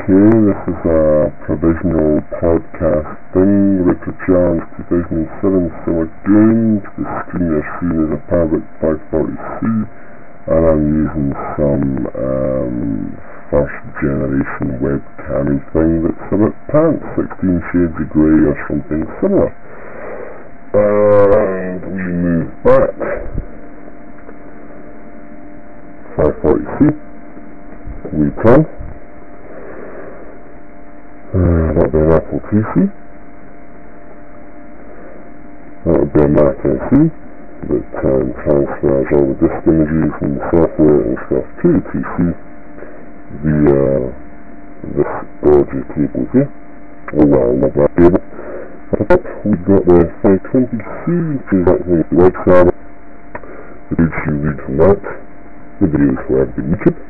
Okay, this is a provisional podcast thing. Richard Challenge 2007 still again. The screen you're seeing is a Parrot 540C, and I'm using some first generation webcammy thing that's about pants, 16 shades of grey or something similar. And we move back. 540C. We can. That'll be an Apple PC. That would be a Mac SE that transfers all the disk images and the software and stuff to the PC via this gorgeous cable here. Oh well, not that cable. Up, we've got the 520C, which is actually the web server. The page you read from that. The videos for every YouTube.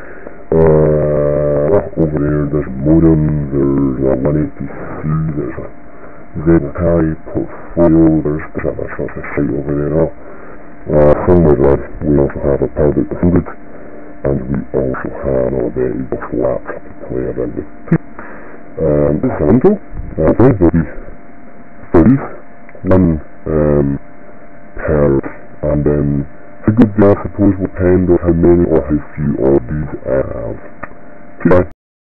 Over there, there's a modem, there's a 180C, there's a ZKI portfolio, there's other sorts of shit over there now. Somewhere there, we also have a Power 100, and we also have a very box laptop to play around with. This is Intel, there's the 30s, one per, and then a good deal I suppose will depend on how many or how few of these I have.